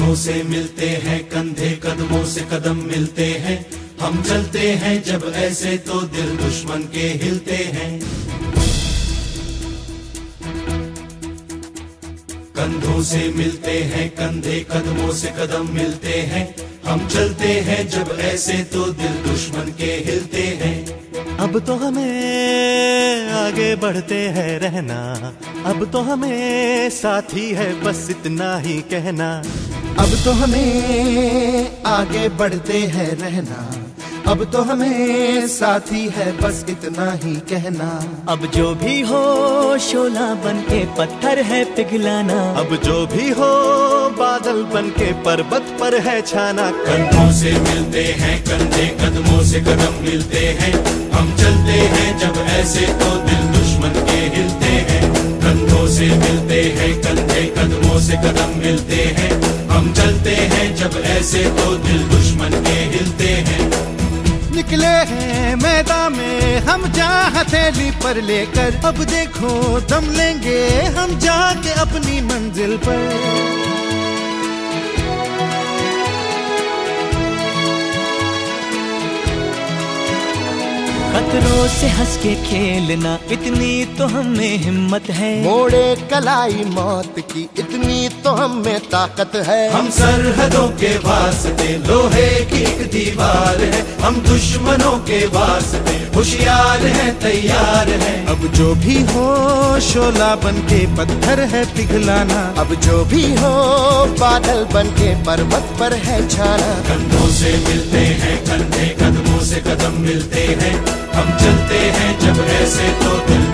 कंधों से मिलते हैं, कंधे कदमों से कदम मिलते हैं। हम चलते हैं जब ऐसे तो दिल दुश्मन के हिलते हैं। कंधों से मिलते हैं, कंधे कदमों से कदम मिलते हैं। हम चलते हैं जब ऐसे तो दिल दुश्मन के हिलते हैं। अब तो हमें आगे बढ़ते हैं रहना, अब तो हमें साथी है बस इतना ही कहना। अब तो हमें आगे बढ़ते हैं रहना, अब तो हमें साथी है बस इतना ही कहना। अब जो भी हो शोला बन के पत्थर है पिघलाना, अब जो भी हो बादल बन के पर्वत पर है छाना। कंधों से मिलते हैं, कंधे कदमों से कदम मिलते हैं। हम चलते हैं जब ऐसे तो दिल दुश्मन के हिलते हैं। कंधों से मिलते हैं, कंधे कदमों से कदम मिलते हैं। हम चलते हैं जब ऐसे तो दिल दुश्मन के हिलते हैं। निकले हैं मैदान में हम जहाँ हथेली पर लेकर, अब देखो दम लेंगे हम जाके अपनी मंजिल पर। खतरों से हंस के खेलना इतनी तो हमें हिम्मत है। मोड़े कलाई मौत की इतनी तो हमें ताकत है। हम सरहदों के वास्ते लोहे की एक दीवार है। हम दुश्मनों के वास्ते होशियार हैं, तैयार हैं। अब जो भी हो शोला बन के पत्थर है पिघलाना, अब जो भी हो बादल बन के पर्वत पर है छाना। कंधों से मिलते हैं, कंधे कदमों से कदम मिलते हैं। हम चलते हैं जब ऐसे तो दिल